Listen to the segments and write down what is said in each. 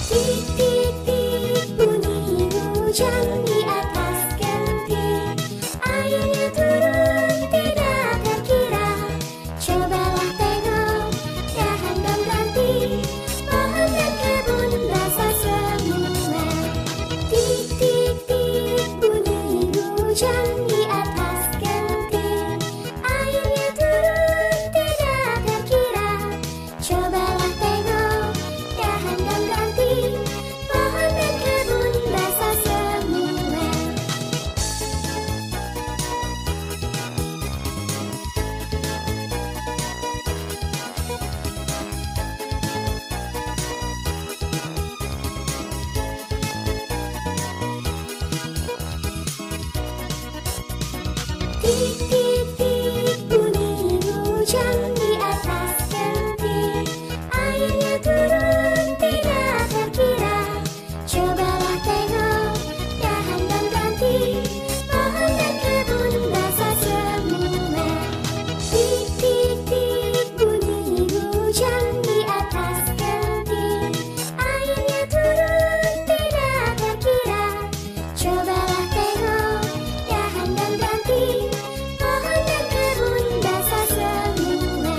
Tik tik tik bunyi hujan di atas genting. Airnya turun tidak terkira. Cobalah tengok dahan dan ranting, pohon dan kebun basah semua. Tik tik tik bunyi hujan di atas genting. Airnya turun tidak terkira. Cobalah tengok dahan dan ranting, pohon dan kebun basah semua. Tik tik tik bunyi hujan di atas genting. Airnya turun tidak terkira. Cobalah tengok dahan dan ranting, pohon dan kebun basah semua. Tik tik tik bunyi hujan di atas genting. Airnya turun tidak terkira. Cobalah tengok dahan dan ranting, pohon dan kebun basah semua.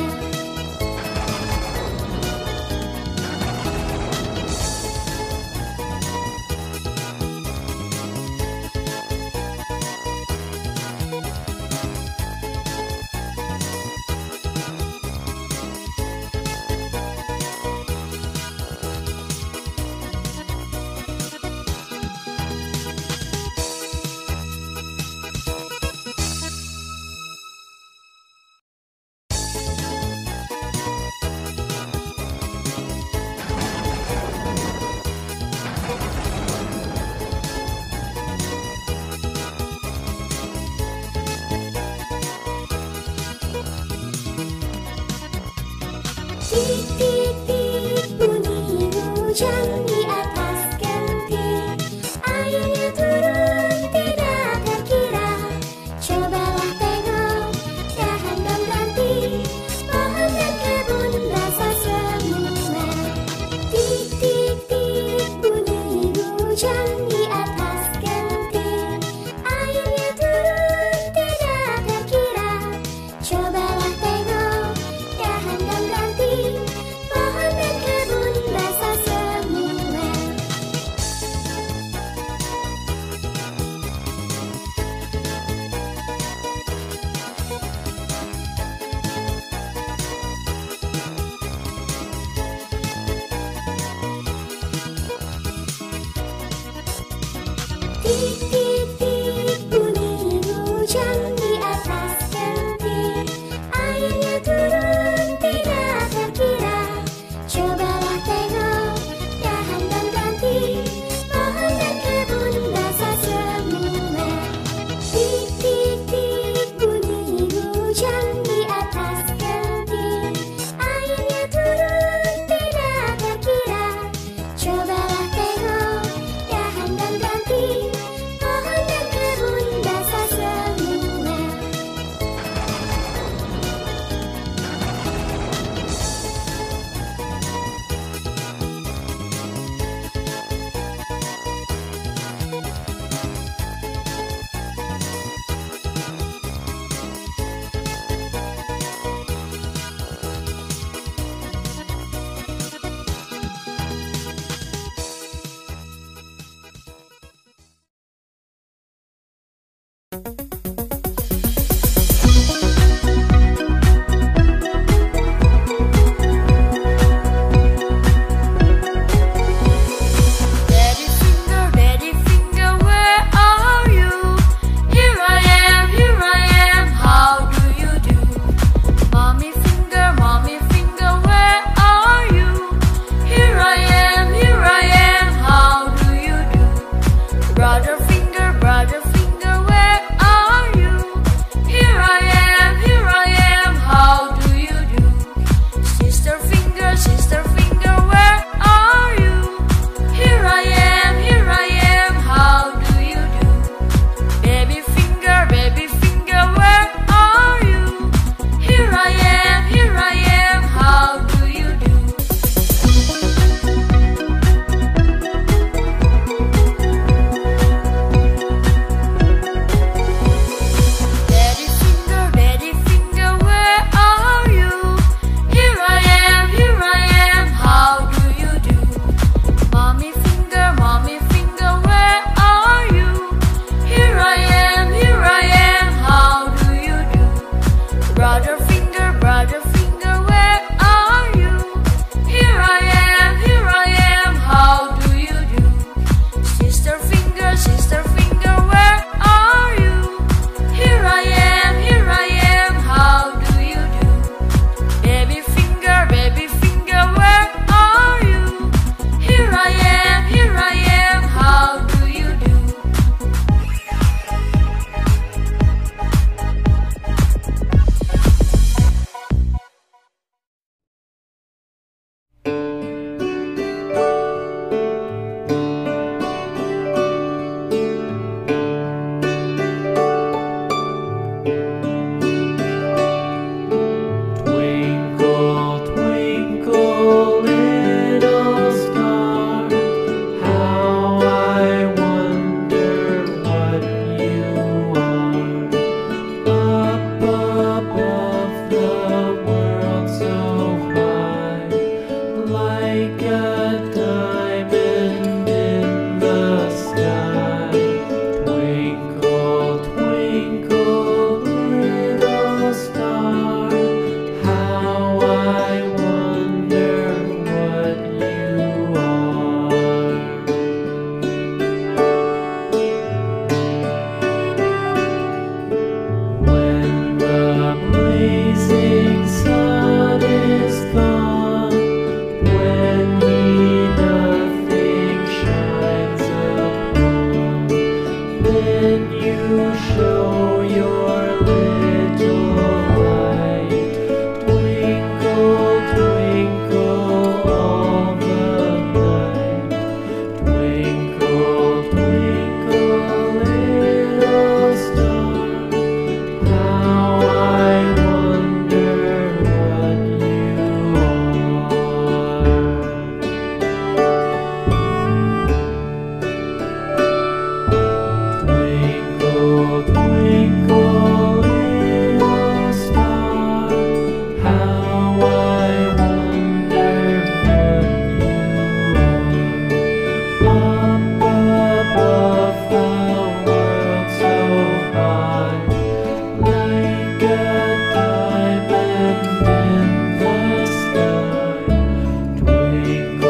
Tik tik tik bunyi hujan di atas genting. Airnya turun tidak terkira. Cobalah tengok dahan dan ranting, pohon dan kebun basah semua. Tik tik tik bunyi hujan di atas genting. Airnya turun tidak terkira. Cobalah tengok dahan dan ranting, pohon dan kebun basah semua.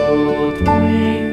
Wing